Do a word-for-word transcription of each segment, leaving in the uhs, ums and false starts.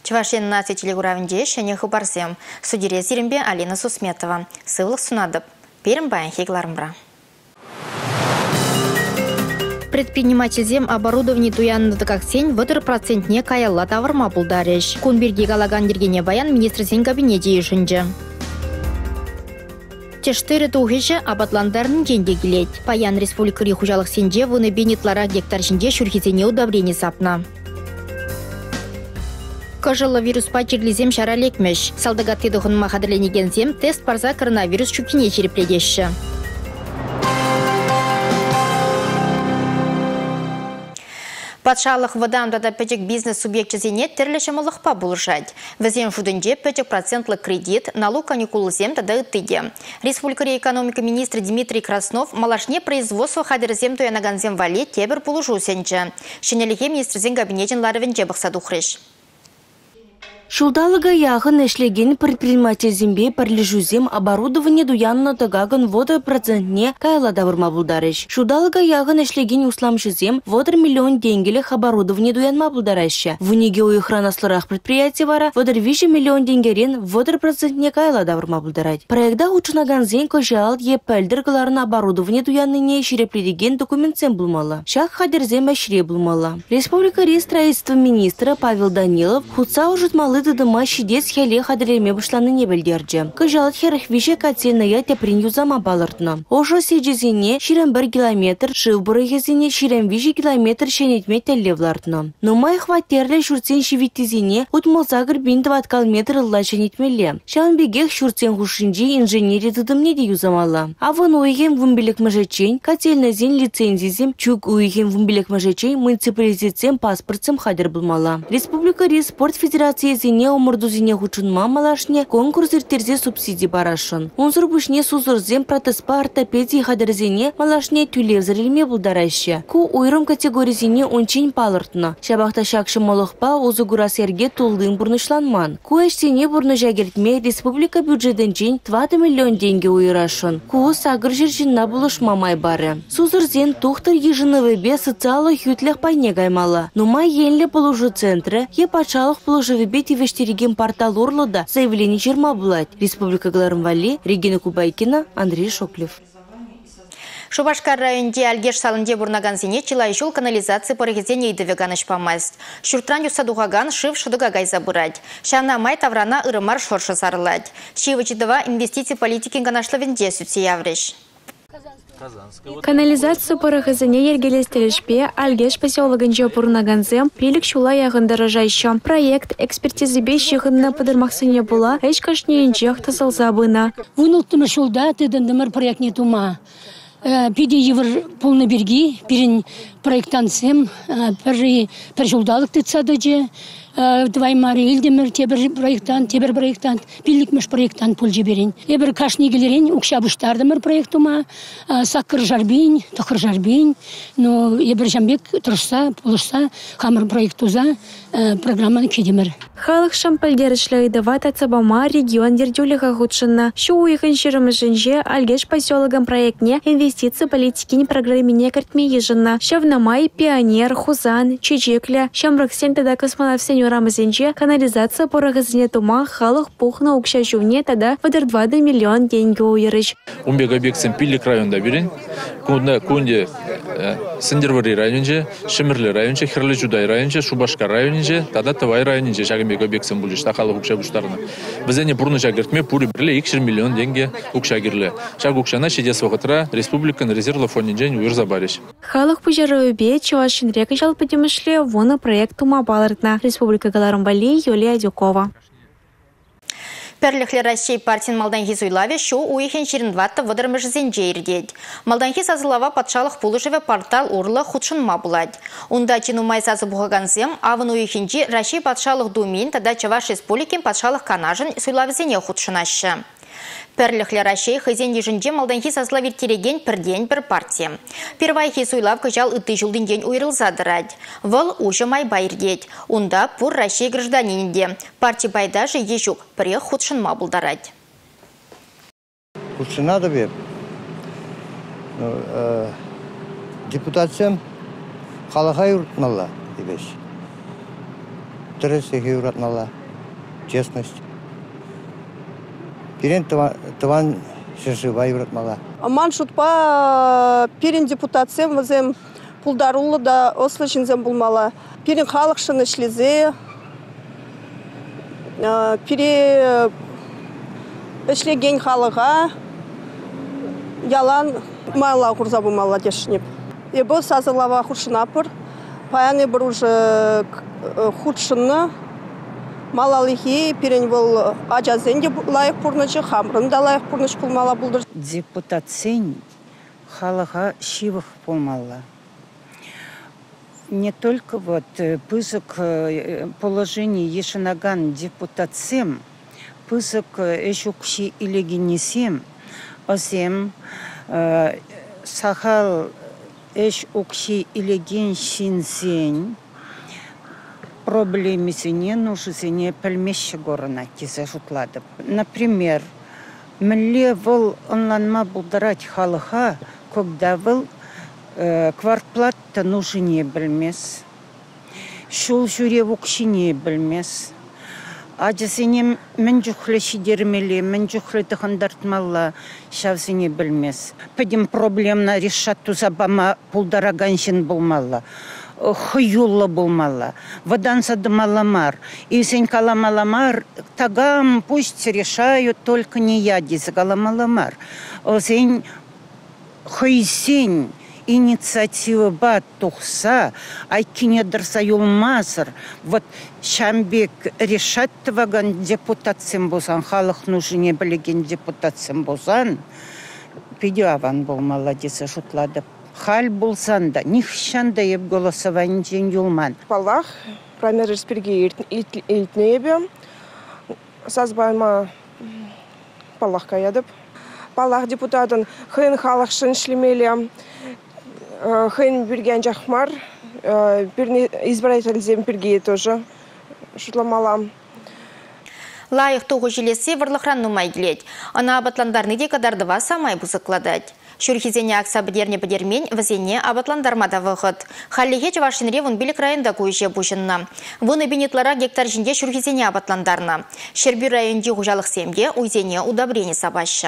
Чувашин на телегуравенде шене хабарсем. Судире зирембе Алина Сусметова. Сывлық сунадып. Перім баян хегларымбра. Предпринимательзем оборудование туянны как сень вытыр процентне каялла тавырма булдарыш. Кунберги галаган дергене баян министрсен кабинете ешінже. Тештері туғышы абатландарын кенде келет. Паян республикари хужалық сенде вуны бенетлара гектар жінде шүрхетене удобрение сапна. Кожылы вирус пачерлизем шаралекмеш. Салдагатты дұғын махадырленегензем тест парза коронавирус чүкіне черепледеші. Патшалық водан да пәчек бизнес субъектчізіне тірлішіміліқпа бұлышад. Візен жудынде пәчек процентлы кредит, налог каникулызем тада үттіге. Республикари экономика министрі Дмитрий Краснов малашне производство хадырызем туянаганзем вале тебір бұлышу сенчі. Шенеліге министрзен кабинетін ларывенде бұқсаду хреш. Шулдалыга яғын эшлеген предпринимательзембе парлежузем оборудование дуянна тагаган вода процентне кайлада вырма булдарыш. Шулдалыга яғын эшлеген усламшызем водар миллион денгелек оборудование дуянма булдарышы. В униге уйхранасларах предприятий вара водар вижи миллион денгерен водар процентне кайлада вырма булдарать. Проекта учынаганзен кожал е пәлдіргаларын оборудование дуянныне шерепледеген документсем булмала. Шах хадерзем әшіре булмала. Республика строительства министра Павел Данилов худса ужытмалы дыма шидес хеле хадыреме бышланы не білдерді. Кыжалат херах више катенная теприн юзама балыртны. Ошо сежезіне ширен бір километр, шив бұрығезіне ширен виже километр шенетме теллевлартны. Нумай хватерле шурцен шивиттезіне утмылзагыр бин дваткал метр ылла шенетмеле. Шанбегех шурцен хушинжи инженери дыдымне де юзамала. Авын уйген вумбелек мажечень, котельнезен лицензизем, чук уйген вумбелек мажечень, муниципализитсем паспортсем хадыр булмала. Республика спорт федерации не умырдузине хучунма малашне конкурс иртерзе субсидий барашын. Унзыр бушне сузырзем протеспа ортопедии хадырзине малашне тюлевзарилме булдарайшы. Ку уйрым категоризине ончень палыртны. Шабахта шакшы молықпа озугура серге тулдың бурнышланман. Ку эштене бурны жагертме республика бюджетенчен двадцать миллион деньги уйрашын. Ку сагыр жиржинна булышмамай бары. Сузырзен тухтыр ежыновы бе социалы хютлех пайне гаймала. Нумай енле полужу центры, е пачалық полужу бети вештереген портал Орлода заявление черма булать. Республика Галарымвали, Регина Кубайкина, Андрей Шоклев. Шубашкар районде алгеш салынде бурнаган зене чилай жол канализации порогезене идовеганыш помасть. Шуртран юсадугаган шив шудугагай забырать. Шана май таврана ырымар шоршы сарылать. Шивычидова инвестиции политики ганашловенде сүтсе явреш. Канализация порохозыне ергелестелешпе алгеш поселогынче пурнаганзем пилик шула ягындаражайшы. Проект экспертизы бещихынна подырмақсыне була, эш кашнеенчех тасылса бына. Вынылтымы шулда тыдындымыр проект не тума. Пиде евр полны берги, пирин проектансем, пер жолдалық тыцадыжы. Двай мари илдемір тебір проекттан, тебір проекттан, пилікміш проекттан пұл жеберен. Ебір кашнегелерен ұқшабыштардымыр проектума, саққыр жарбейн, тұқыр жарбейн, но ебір жамбек тұрса, пұлышса, қамыр проектуза программаны кедемір. Халық шампальдерішлі идават ацабама регион дердюліға ғудшынна. Шу уйхын шырымышынже алгеш поселогам проектне инвестиции политикин программине картме ежынна. Шавнамай, Пионер, Хузан, Чечекля, Шамраксен тада космонавсен Рамазенче канализация порогызыне тума халық пухна укша жуне тада вадыр двадцать миллион деньги уйрыш. Умбега бексен пилик районда берин. Кунда кунде Сындервари районже, Шемерлі районже, Херлі Жудай районже, Шубашкар районже, тада Тавай районже жагымбега бексен булышта халық укша буштарына. Бізене бурны жагыртме пури бірле икшер миллион деньги укша гирле. Шаг укшана шедес вағытра республикан резервлы фонинжен уйрза бариш. Халық пужары убе Чувашин река жалпы демышле вона проект тума балыртна. Республика Галарымвали, Юлия Дюкова. Перлихлі Россия партиян Малданхи зуйлаве шу уйхен шерінватты вадырмышызен жейірдед. Малданхи сазылава патшалық пулышеве портал урлы худшынма булад. Унда чинумай сазы бұғаганзем, авын уйхенжи Россия патшалық думин, тада Чаваш республикин патшалық канажын суйлавызене худшынашы. Перлихлі Россия хызен ежінде Малданхи сазылавер тереген пірден бір партия. Первайхи суйлав кыжал үтті жылдың ден уйрылзадырад. Выл ужымай байырдед. Унда пур Россия гражданинде. Партия байдажы ежук піре худшынма бұлдарад. Худшына да беп. Депутациям қалаға юртмалла, дебеш. Дұрыс еге ұратмала. Честность. Перен тыван шыршывай ұратмала. Ман шутпа перен депутациям візем пулдарулы да ослышынзем булмала. Перен халық шын ішлезе, пере ішлеген халыға ялан майла құрза булмала дешінеп. Ебі сазылава худшынапыр, паяны бір уже худшыны малалығы перен бұл ажазенде лайық бұрнычы, хамрында лайық бұрныч булмала бұлдыр. Депутацин халыға шивых булмала. Не только вот пызык положение ешенаган депутациям, пызык эшукши или генесем, осем сахал эшукши или геншинзень, проблемисене нужесене пельмещи горна кизе жутладып. Например, мле вол онланма булдарать халыха, когда вол квартплатта нужне білмес, шул жүре вукшине білмес. Ажысене мен жүхлі шидермелі, мен жүхлі тұхындартмалла шавсене білмес. Пәдім проблемна решат тузабама пулдараганшин болмалла. Хыюлы болмалла. Водан садымаламар. И сен каламаламар, тагам пусть решают, только не я дизгаламаламар. Сен хыйсень инициатива бат тухса, айкине дырса юлмасыр. Вот шамбек решат ваган депутатсем болсан, халық нужне білеген депутатсем болсан, педиаван бол молодеса шутладып. Хал болсан да, нихшан да еп голосование ден юлман. Палах, прамер респирги илтнебе, сазбайма палах каядып. Палах депутатын хын халық шын шлемелі, хын бірген жақмар, избирательзем бірге тоже шутламалам. Лайық тоғы желесі варлықран нумай келет. Ана абатландарны де кадардыва самай бұзықладад. Шүрхизене акса бідерне бідермен візене абатландармада вғыд. Халлиге Чавашинре вон білік райында көйше бұшынна. Вон бенетлара гектар жінде шүрхизене абатландарна. Шербір районде ғужалық семге уйзене удобрені сабашы.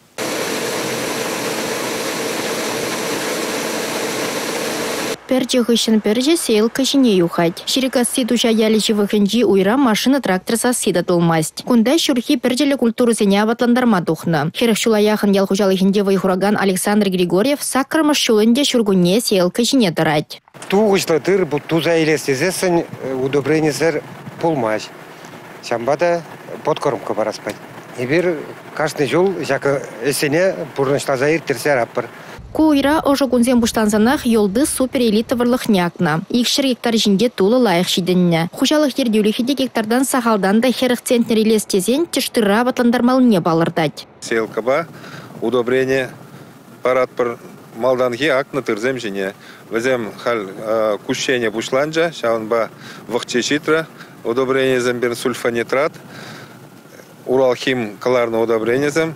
Перче хыщын перче сейл кышыне юхать. Ширикасы туша ялі живыхынжи уйра машина трактор сасида тулмасть. Кунда шурхи перчелі культуру сене абатландарма тухна. Херх шулаяхын ялхужалыхынде вайхураган Александр Григорьев саккармыш шулынде шургуне сейл кышыне тарать. Туғышла тыр бұл туза елестезесін удобренесер пулмаш. Шамбада подкормка бараспать. Ебір каждый жол жакы эсене бурнышлазайыр терсер аппыр. Куйра ожо кунзен буштансанах йолды суперэлита варлыхнякна. Икшер гектар жинде тулы лайық шиденне. Хужалық ердеуліхеде гектардан сахалдан да херық центнер елестезен тіштыра батландармалыне балырдать. Селкаба удобрение паратпыр малданги акны тырзем жіне. Візем хал кушение бушланжа, шаунба вахчешитра, удобрение зембер сульфанитрат, уралхим каларны удобрение зем,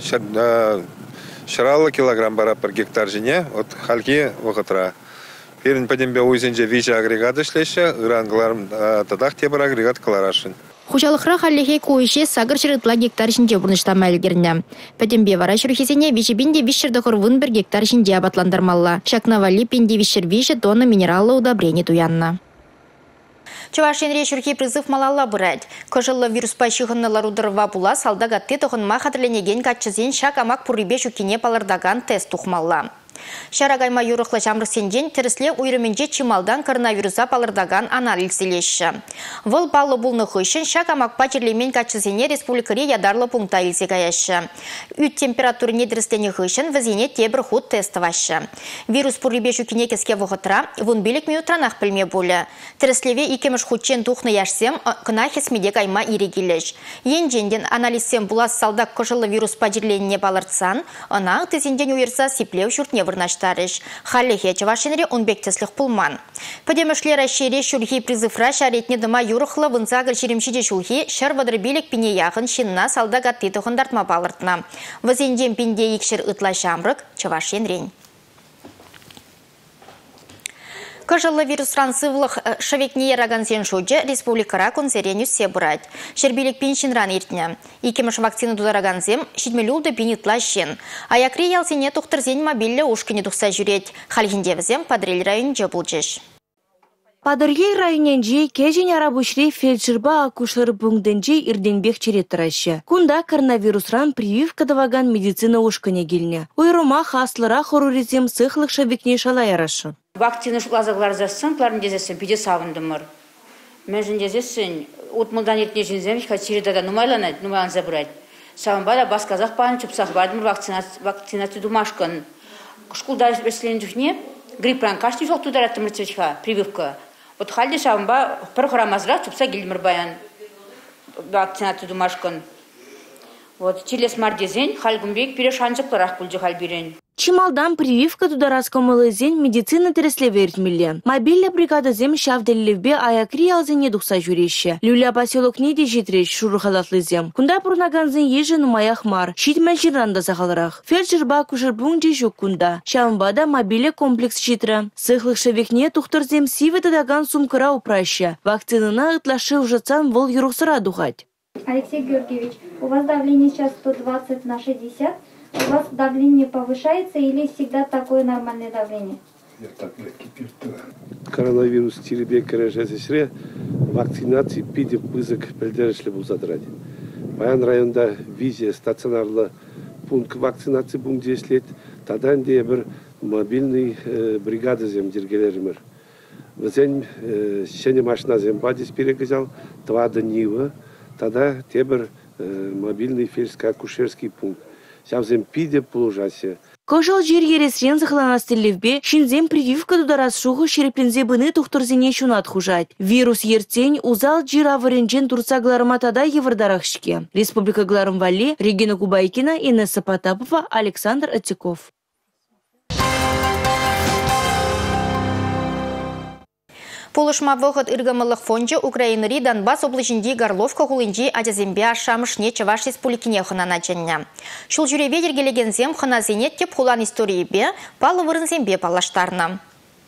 шаралы килограмм бара per гектар жіне, от халки вақытра. Перін падембе уйзенже вича агрегаты шлеше, ыранғыларым тадақ тебір агрегат каларашын. Хужалықра халлихей көйше сагыр шырытла гектар жінде бұрныштама әлгеріне. Падембе вара шүрхезене вичебінде вишерді құрвын бір гектар жінде абатландармалла. Шакнавали пенде вишер виші тонны минералы удобрение туянна. Чавашинре шүрхи призыв малалла бұрад. Кожылы вирус пайшығыннылар удырва була салдагатты тұғынма қадырленеген катчызен шак амак пұррибе шүкене палырдаган тест тұқмалла. Шарагайма юрықлы жамрық сенген тірісле уйрыменже чималдан коронавируса палырдаган анализ елеші. Выл палы бұлны құйшын шак амак пачерлемен катчызене республикари ядарлы пункта елсе гаяшы. Үт температуры недірістені құйшын візене тебір худ тестовашы. Вирус пұррибе шүкене кеске вұғытра, вұн белік минутранақ білме болы. Тіріслеве икеміш худчен тухны яшсем, кына хесмеде кайма ирегелеш. Ен женден анализсем булас салдак кожылы вирус пачерленіне балыртсан, ана тезенден уйырса сиплеу шүртне вырнаштарыш. Халлихе Чавашинре унбектеслих пулман. Подемышлер ашере шүрхи призывра шаретне дыма юрықлы вынсагыр шеремшеде шүлхи шар вадырбелек пине яғын шинна салдагатты тұхындартма балыртна. Вазенден пинде икшір ытла шамрық Чавашинрен. Кыжылы вирусран сывлық шавекне ярагансен шуджа республикара консереню себурать. Шербилик пиншинран иртне. Икемеш вакцины дудараганзем шидмелюлды бинитла щен. Аякри ялсене тухтырзен мобилля ушкіне тухса жүреть. Халхиндевзем подрель район жабулчеш. Падыргей районенже кежен арабушри фельдшерба акушер пунктенже ирденбек череттіраща. Кунда коронавирусран прививка даваган медицина ушкіне гильне. Уйрума хаслыра хоруризем сыхлық шабекне шалайарашы. Вакцина шуклазаглар засын, кларын дезесін, пиде савындымыр. Мәжін дезесін, утмылдан ертіне жінзем, чередада нумайланады, нумайлан забырайды. Савынбада бас казах паны чупсақ бардымыр вакцинация думашкан. Шкулдар бәсілен жүхне, гриппран кашни жоқ тудараттымыр цвечха, прививка. Вот халде савынба бір құрамазырақ чупса келдімір баян вакцинация думашкан. Вот челес мардезен, халгумбек пере шанчықларақ бүлді халберен. Чималдан прививка тудараскомылы зен медицина тереслеверт милле. Мобильная бригада зем шавделлевбе аякри алзене духса жүреші. Люля поселок неде жетреш шурухалатлы зем. Кунда пурнаганзен ежі нумаях мар. Шитмен жиранда сағалырақ. Фельдшерба кушербун жежук кунда. Шамбада мобильный комплекс житры. Сыхлық шевекне тухтыр зем сивы тадаган сумкыра упраща. Вакцинына ытлашы ужатсан вол юрухсыра духать. Алексей Георгиевич, у вас давление сейчас сто двадцать на шестьдесят. У вас давление повышается или всегда такое нормальное давление? Коронавирус тирбек кережесешре вакцинации пиде пызык пелдерешле бузадради. Баян районда визия стационарлы пункт вакцинации бундеслет, тадан де бір мобильный бригада земдергелеример. Везен шене машина зембадис перегазал, два нива, тогда тебер мобильный фельдшерско-акушерский пункт. Сявзем пиде положасе. Кожал жер ересрен захланастылевбе, шинзем прививка дударас шуху шереплензе быны тухтурзене шунат хужать. Вирус ертень узал жир аваренжен турца гларматада евардарахшке. Республика Гларымвали, Регина Кубайкина, Инесса Потапова, Александр Атиков. Пулышма вғыт үргімілік фонжы Украинари Донбасс облачынди Горловка ғулынди адязембе ашамышне Чаваш республикіне хынана жәнне. Шул жүребе ергелегензем хыназенет кеп хулан историебе палы вырынзембе палаштарына.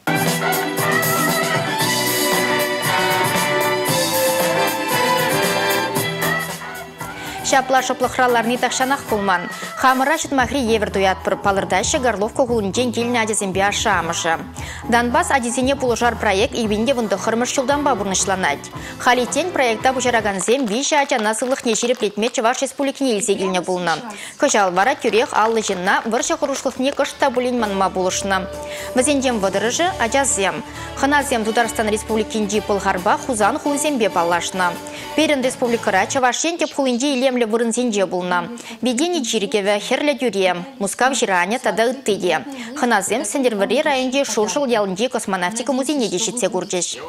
Шапла шоплықраларны тақшанақ пулман. Хамыра шытмахри евер дуят бір палырдайшы Горловка ғулынжен келіне адезембе ашамышы. Донбасс адезене пулышар проект ивенде вынды хырмыш жылдан бабурнышланад. Халитен проекта бұжараганзем виші ачанасылық нешіріп ретмет Чаваш республикіне елзе келіне бұлны. Кыжал вара күрех аллы жынна вырша құрышлықне кышта бұлін манма бұлышны. Візендем вадырыжы ажазем. Хыназем Дударстан республикинди пылғарба хузан хулызембе палашны. Перін республикара Чавашен теп хулынди илем вырынзенде бұлна. Бедені жиргеве херлі дүре, Мускав жиране тада үттеде. Хыназем сендервари районде шуршыл ялынде космонавтика музейне дешетсе күрдеш.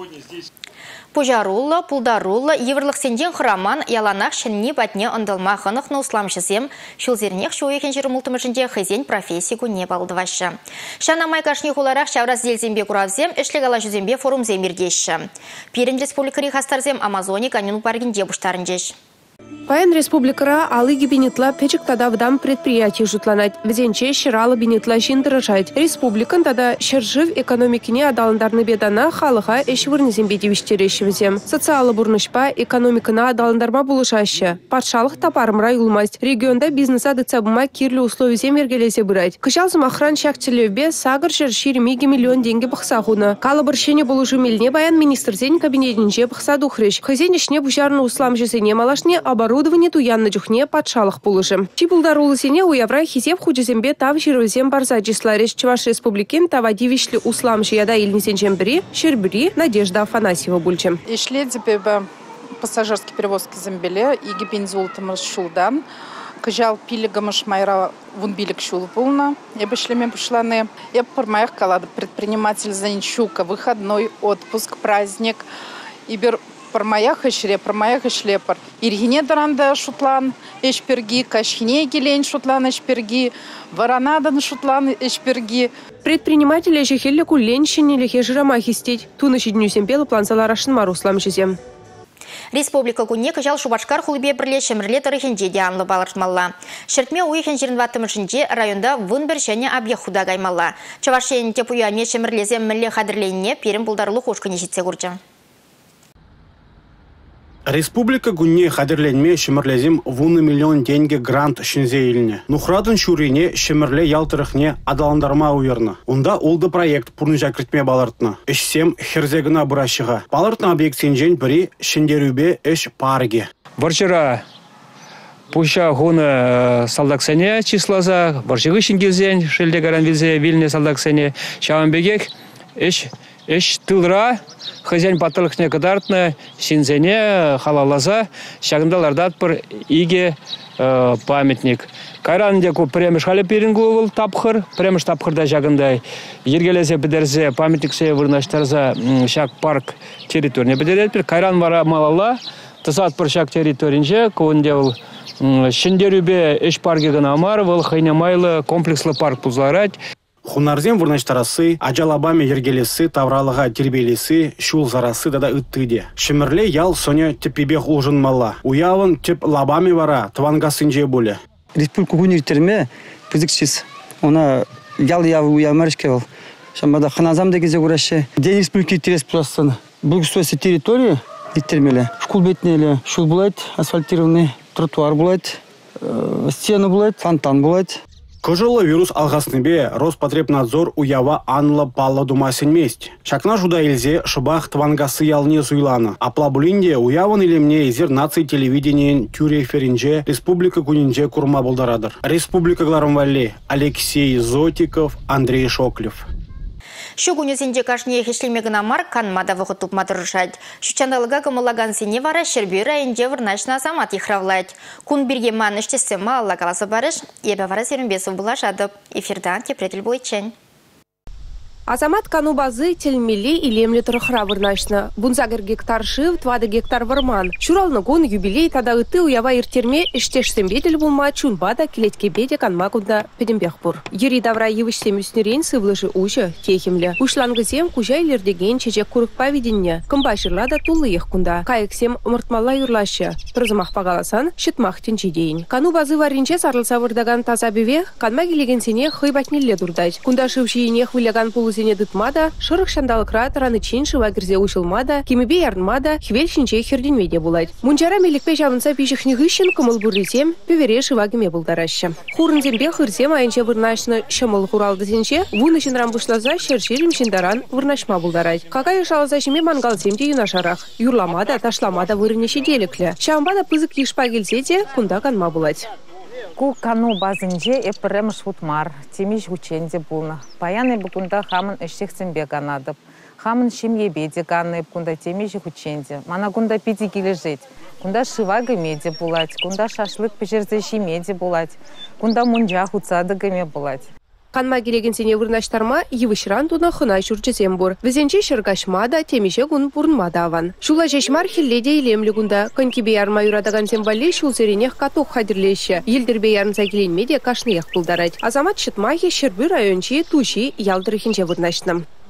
Пужарулла, пулдарулла, еврлық сенден хыраман яланақ шынни батне ындылма хынықны усламшызем, шулзернех шуекен жырымылтымышынде хызен профессику не балдывашы. Шана майкашни хуларақ шавраз зелзембе куравзем, эшлегала жүзембе форум земирдеші. Перін республикари хастарзем Амазони канюн паргинде буштарынжеш. Паян республикара алы гибинетла печек тада вдам предприятий жутланать. Вденче щиралы бинетла жиндрыжать. Республикан тада щержив экономикине адалындарны бедана халыға эшвырны зембедевиштерешевзем. Социалы бурнышпа экономикана адалындарма булышаще. Патшалық тапарымра юлмасть. Регионда бизнеса дыцабыма кирлі условий земергелесе бұрать. Кышалзым охран шактелевбе сагыр жерширемеге миллион деньги бақсағуна. Калыбыршене булыжу мелне баян министрзен кабинетінже бақса духрыш. Хызенешне бужарны услам жесене малашне оборудование туянны жүхне патшалық пулышым. Чипулдарулы сене уявра хизеп худезембе тав жировзем барза числареш Чуваш республикин тавадивишли услам жияда илнесенчен бири, Щербири Надежда Афанасьева бульчем. Ишли дебе пассажирские перевозки зембеле и гипензултым шулдан. Кыжал пилигамыш майра вунбилик шул полна. Я бы шлеме пошланы. Я пормаях калада предприниматель Занчука. Выходной, отпуск, праздник. Ибер Пармаях шле, пармаях шлепар. Иргине даранда шутлан эшперги, кашхине гелень шутлан эшперги, варанадан шутлан эшперги. Предприниматели жехелли кулленщине лихе жирамахистеть. Туныши дню семпела план заларашын марусламшизем. Республика күнне кыжал Шубашкар хулбе бірле шемірле тарихинже де анлы балыртмалла. Шертме уйхен жирін ваттымышынже районда вын бір және объект худа гаймалла. Чавашен тепуяме шемірлезе мүлі қадырленіне перім бұлдарлы қошқыне жетсе көрді. Республика гунне хадерленме шемерлезим вуны миллион деньги грант шинзе илне. Нухрадын шурине шемерле ялтырыхне адаландарма уйырны. Унда олды проект пурны жакритме балартны. Ишсем херзегына бурашыға. Балартны объект сенжен бірі шиндерубе эш парге. Варчара пуща гуны салдаксене числаза, варчығы шингелзен, шелде гаран вилзе вильне салдаксене, шаванбегек эш Эш тылра, хозяин патылықне кадартны, синзене, халалаза, шагындалардат бір иге э, памятник. Кайранде ку премеш халі перингуыл тапхыр, премеш тапхырда жагындай. Ергелезе бідерзе памятниксе вырнаштарза шак парк территория бідеретпір. Кайран вара малала, тысат бір шак территоринже, куынде ол шиндерубе эш парге гына амар, выл хайнамайлы комплекслы парк пузларать. Хунарзем вырнаштарасы, ажалабаме ергелесі, тавралыға тербелесі, шул зарасы дада ыттыде. Шемірле ял соня тепебех ужынмала. Уявын теп лабаме вара, твангасынже боле. Республика гуниртерме, пызыкшис. Она ял явы уямарышке был. Шамбада ханазам дегезе гураше. День республики терес пластын. Бұл кстати территория иттермеле. Школ бетнеле, шул булайт, асфальтированный тротуар булайт, стены булайт, фонтан булайт. Кожолы вирус алғасынбе Роспотребнадзор уява анлы балла думасен месть. Шакна жуда илзе шыбах твангасы ялне суйланы. Аплабулинде уявын илемне изер наций телевидениен тюреферинже республика кунинже курма болдарадыр. Республика Гларамвалли Алексей Зотиков, Андрей Шоклев. Шугунезінде кашне хешлемегін амар канмада вғытуп мадырышад. Шучандалыға кымылаган сене вара шербе райынде вырнашна азамат ихравлад. Кун бірге ман іштесіма алла қаласы барыш, ебе вара серінбесу бұлашадып. Эфирдан кепретіл бойчен. Азамат канубазы телмели и лемли трохра вырнашна. Бунзагер гектар шив, твады гектар варман. Шуралны гон юбилей тада ыты уява иртерме иштешсем бедел булма чунбада килетке беде канмакунда педембехпур. Юрий давра евышсем үснерен сывлыжы ужы техемле. Ушлангызем кужайлердеген чечек курыкпа виденне. Кымбашырлада тулы ехкунда. Кайыксем мыртмалла юрлашы. Прызымах пагаласан, шытмах тенчидейн. Канубазы варинче сарлыса вырдаган таза беве, канма келеген сене хыйбатнелле дурдать. Кунда шывшиенех выляган пулы зене дытмада, шырық шандалықра тараны чин шыва кірзе ұшылмада, кемебе ярнмада, хвел шинче херденмеде булайд. Мунчара мелікпе жавынса пишіхні ғышын кымыл бұрлисем, певере шыва кеме бұлдарашы. Хурынзембе хырсем айынче вырнашны шымыл хуралды сенче, вуны шинрам бұшлаза шершерім шиндаран вырнашма бұлдарайд. Какай шалаза шеме мангалсемде юнашарақ. Юрламада, ташламада вырынеші деліклі. Шамбада пызык ешпа келсете, кунда канма булайд. Ку кану базынже эпремш хутмар, темиш ученде булна. Паяны букунда хамын эшсехсембе ганадып. Хамын шемьебеде ганып, кунда темиш ученде. Мана кунда пиди кележет. Кунда шывага меде булать, кунда шашлык пешерзе шимеде булать, кунда мунджа хуцады геме булать. Канма келеген сене вырнаштарма евышран туна хына шурчесем бур. Везенче шыргашмада, темеше гун бурнмада аван. Шула жешмар хилледе илемлі гунда. Конкибе ярма юрадаган сембале шул серенех каток хадирлеші. Елдербе ярнса келенмеде кашныех пулдарать. Азамат шытмахи шербі райончи туши ялдырыхинче вырнаштным.